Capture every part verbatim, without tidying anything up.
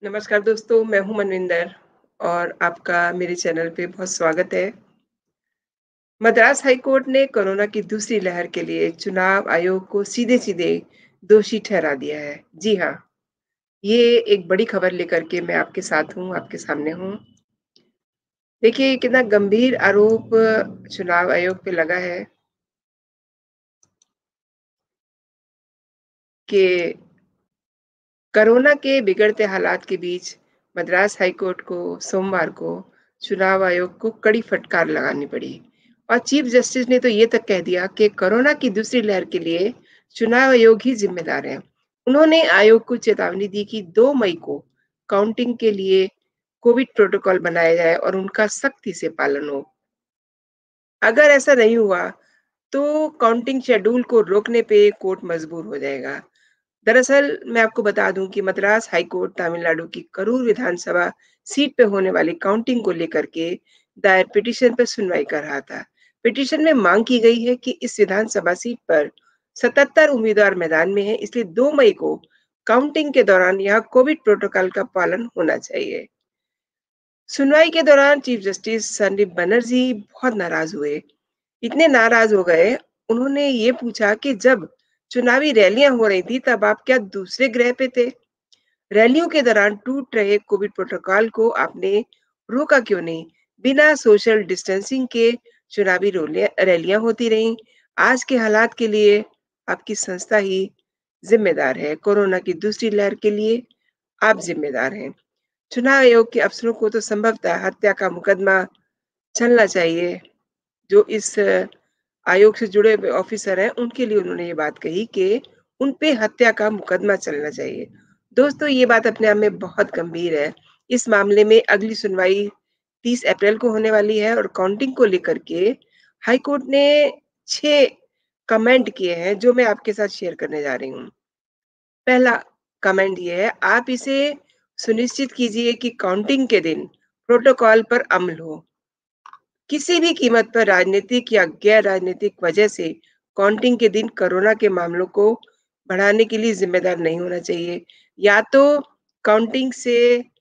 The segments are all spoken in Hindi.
नमस्कार दोस्तों, मैं हूँ मनविंदर और आपका मेरे चैनल पे बहुत स्वागत है। मद्रास हाई कोर्ट ने कोरोना की दूसरी लहर के लिए चुनाव आयोग को सीधे-सीधे दोषी ठहरा दिया है। जी हाँ, ये एक बड़ी खबर लेकर के मैं आपके साथ हूँ, आपके सामने हूँ। देखिए, कितना गंभीर आरोप चुनाव आयोग पे लगा है कि कोरोना के बिगड़ते हालात के बीच मद्रास हाई कोर्ट को सोमवार को चुनाव आयोग को कड़ी फटकार लगानी पड़ी और चीफ जस्टिस ने तो ये तक कह दिया कि कोरोना की दूसरी लहर के लिए चुनाव आयोग ही जिम्मेदार है। उन्होंने आयोग को चेतावनी दी कि दो मई को काउंटिंग के लिए कोविड प्रोटोकॉल बनाया जाए और उनका सख्ती से पालन हो। अगर ऐसा नहीं हुआ तो काउंटिंग शेड्यूल को रोकने पे कोर्ट मजबूर हो जाएगा। दरअसल मैं आपको बता दूं कि मद्रास हाई कोर्ट तमिलनाडु की करूर विधानसभा सीट पे होने वाली काउंटिंग को लेकर के दायर पिटीशन पर सुनवाई कर रहा था। पिटीशन में मांग की गई है कि इस विधानसभा सीट पर सतहत्तर उम्मीदवार मैदान में हैं, इसलिए दो मई को काउंटिंग के दौरान यहाँ कोविड प्रोटोकॉल का पालन होना चाहिए। सुनवाई के दौरान चीफ जस्टिस संदीप बनर्जी बहुत नाराज हुए। इतने नाराज हो गए, उन्होंने ये पूछा कि जब चुनावी रैलियां हो रही थी तब आप क्या दूसरे ग्रह पे थे? रैलियों के दौरान टूट रहे कोविड प्रोटोकॉल को आपने रोका क्यों नहीं? बिना सोशल डिस्टेंसिंग के चुनावी रोलियां रैलियां होती रहीं। आज के हालात के लिए आपकी संस्था ही जिम्मेदार है। कोरोना की दूसरी लहर के लिए आप जिम्मेदार हैं। चुनाव आयोग के अफसरों को तो संभवतः हत्या का मुकदमा चलना चाहिए। जो इस अ, आयोग से जुड़े हुए ऑफिसर हैं, उनके लिए उन्होंने ये बात कही कि उन पे हत्या का मुकदमा चलना चाहिए। दोस्तों, ये बात अपने आप में बहुत गंभीर है। इस मामले में अगली सुनवाई तीस अप्रैल को होने वाली है और काउंटिंग को लेकर के हाई कोर्ट ने छह कमेंट किए हैं, जो मैं आपके साथ शेयर करने जा रही हूँ। पहला कमेंट ये है, आप इसे सुनिश्चित कीजिए कि काउंटिंग के दिन प्रोटोकॉल पर अमल हो। किसी भी कीमत पर राजनीतिक या गैर राजनीतिक वजह से काउंटिंग के दिन कोरोना के मामलों को बढ़ाने के लिए जिम्मेदार नहीं होना चाहिए। या तो काउंटिंग से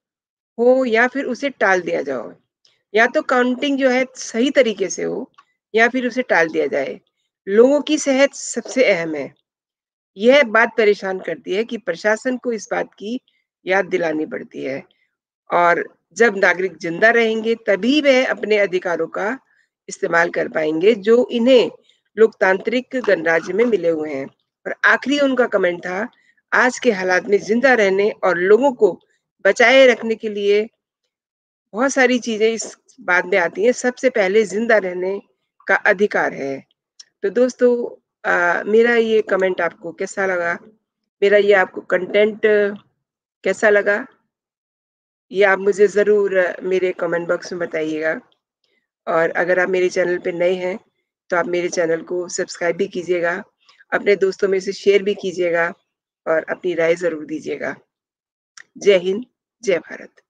हो या फिर उसे टाल दिया जाओ। या तो काउंटिंग जो है सही तरीके से हो या फिर उसे टाल दिया जाए। लोगों की सेहत सबसे अहम है। यह बात परेशान करती है कि प्रशासन को इस बात की याद दिलानी पड़ती है और जब नागरिक जिंदा रहेंगे तभी वह अपने अधिकारों का इस्तेमाल कर पाएंगे जो इन्हें लोकतांत्रिक गणराज्य में मिले हुए हैं। और आखिरी उनका कमेंट था, आज के हालात में जिंदा रहने और लोगों को बचाए रखने के लिए बहुत सारी चीजें इस बाद में आती हैं। सबसे पहले जिंदा रहने का अधिकार है। तो दोस्तों, अ, मेरा ये कमेंट आपको कैसा लगा? मेरा ये आपको कंटेंट कैसा लगा? ये आप मुझे ज़रूर मेरे कमेंट बॉक्स में बताइएगा। और अगर आप मेरे चैनल पे नए हैं, तो आप मेरे चैनल को सब्सक्राइब भी कीजिएगा, अपने दोस्तों में से शेयर भी कीजिएगा और अपनी राय ज़रूर दीजिएगा। जय हिंद, जय भारत।